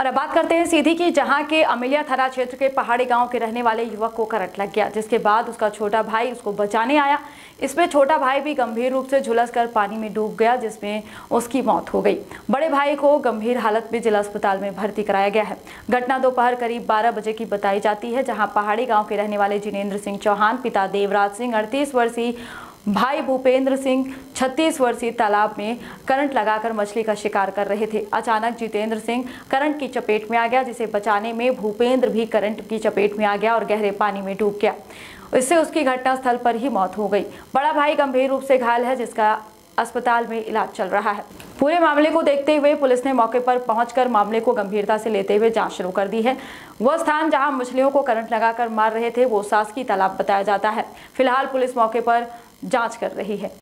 और अब बात करते हैं सीधी की, जहां के अमिलिया थाना क्षेत्र के पहाड़ी गांव के रहने वाले युवक को करंट लग गया, जिसके बाद उसका छोटा भाई उसको बचाने आया। इसमें छोटा भाई भी गंभीर रूप से झुलसकर पानी में डूब गया, जिसमें उसकी मौत हो गई। बड़े भाई को गंभीर हालत में जिला अस्पताल में भर्ती कराया गया है। घटना दोपहर करीब 12 बजे की बताई जाती है, जहाँ पहाड़ी गाँव के रहने वाले जिनेंद्र सिंह चौहान, पिता देवराज सिंह 38 वर्षीय, भाई भूपेंद्र सिंह 36 वर्षीय तालाब में करंट लगाकर मछली का शिकार कर रहे थे। अचानक जितेंद्र सिंह करंट की चपेट में आ गया, जिसे बचाने में भूपेंद्र भी करंट की चपेट में आ गया और गहरे पानी में डूब गया। इससे उसकी घटनास्थल पर ही मौत हो गई। बड़ा भाई गंभीर रूप से घायल है, जिसका अस्पताल में इलाज चल रहा है। पूरे मामले को देखते हुए पुलिस ने मौके पर पहुंचकर मामले को गंभीरता से लेते हुए जांच शुरू कर दी है। वह स्थान जहां मछलियों को करंट लगाकर मार रहे थे वो शासकीय तालाब बताया जाता है। फिलहाल पुलिस मौके पर जांच कर रही है।